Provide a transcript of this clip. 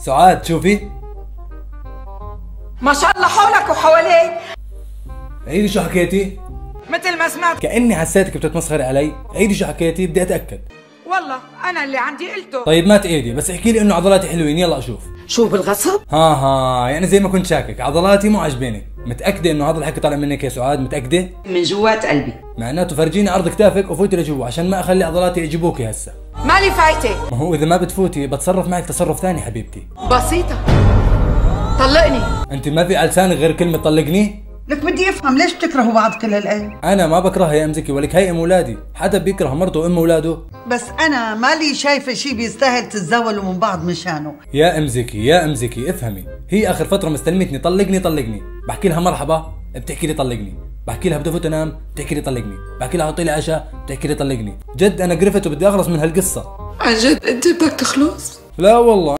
سعاد شوفي. ما شاء الله حولك وحواليك. عيدي شو حكيتي؟ مثل ما سمعت. كأني حسيتك بتتمسخري علي. عيدي شو حكيتي، بدي اتأكد. والله انا اللي عندي قلته. طيب ما تعيدي، بس احكي لي انه عضلاتي حلوين، يلا اشوف. شو بالغصب؟ ها يعني زي ما كنت شاكك، عضلاتي مو عجبانك. متأكدة انه هذا الحكي طالع منك يا سعاد؟ متأكدة؟ من جوات قلبي. معناته فرجيني عرض كتافك وفوتي لجوا عشان ما اخلي عضلاتي يعجبوكي هسه. مالي فايته. ما هو اذا ما بتفوتي بتصرف معك تصرف ثاني حبيبتي. بسيطة. طلقني. انت ما في على لسانك غير كلمة طلقني؟ لك بدي افهم ليش بتكرهوا بعض كل هالقد؟ انا ما بكرهها يا ام زكي، ولك هي ام اولادي، حدا بيكره مرته وام اولاده؟ بس انا مالي شايفه شيء بيستاهل تتزاولوا من بعض مشانه. يا ام زكي افهمي، هي اخر فترة مستلمتني طلقني، بحكي لها مرحبا بتحكي لي طلقني، بحكي لها بدي افوت انام بتحكي لي طلقني، بحكي لها حطي لي عشاء بتحكي لي طلقني. جد انا قرفت وبدي اخلص من هالقصة. عن جد انت بدك تخلص؟ لا والله.